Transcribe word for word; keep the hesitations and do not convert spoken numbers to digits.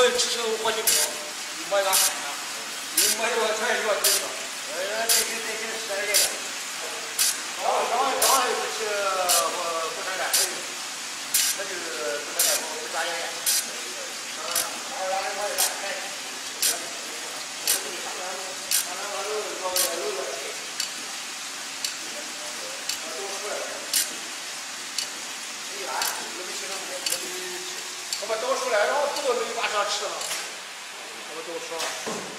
吃成火鸡锅，摸一个海呢，你摸一个全是药水的。呃，这这这这吃点这个。刚刚刚还是吃我不山蛋，那就是不山蛋不不加盐盐。二两块钱，哎。俺那个肉肉肉肉肉。 我把倒出来，然后不到焖巴上吃了，我都说了。